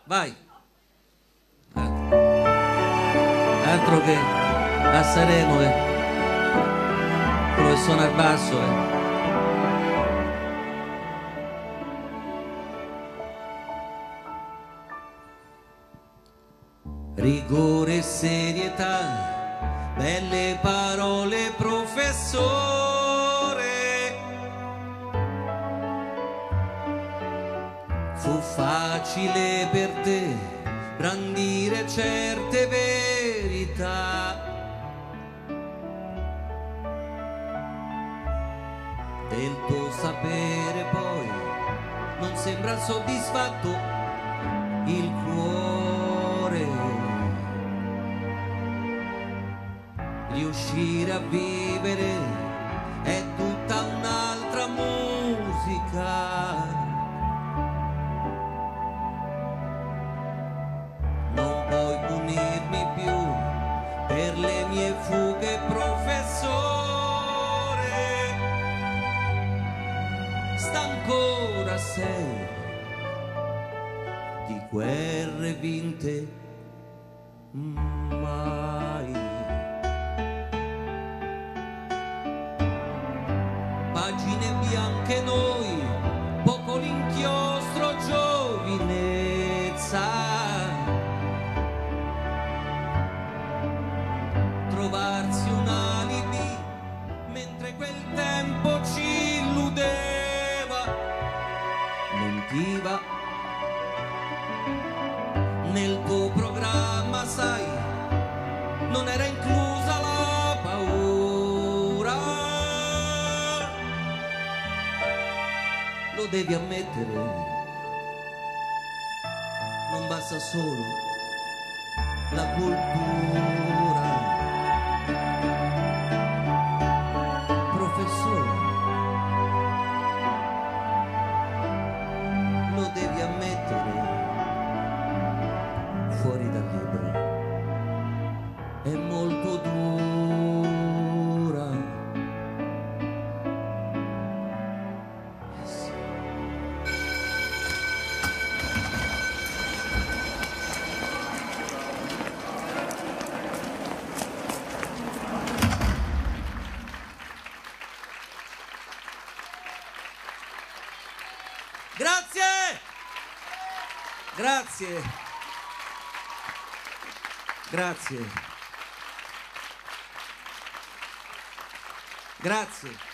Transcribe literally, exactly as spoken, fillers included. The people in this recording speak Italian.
Vai. Eh. Altro che a Sanremo, eh. Quello che suona al basso, eh. Rigore e serietà, belle parole, professore. Fu facile per te brandire certe verità. Del tuo sapere poi non sembra soddisfatto il cuore. Riuscire a vivere è tutta un'altra musica. Non puoi punirmi più per le mie fughe, professore. Sta ancora sei di guerre vinte mai. Pagine bianche noi, poco l'inchiostro, giovinezza. Trovarsi un alibi mentre quel tempo ci illudeva. Mentiva nel tuo programma, sai, non era inclusa la paura. Lo devi ammettere, non basta solo la cultura. Professore, lo devi ammettere, fuori dal libro è molto dura. Eh sì. Grazie! Grazie! Grazie! Grazie!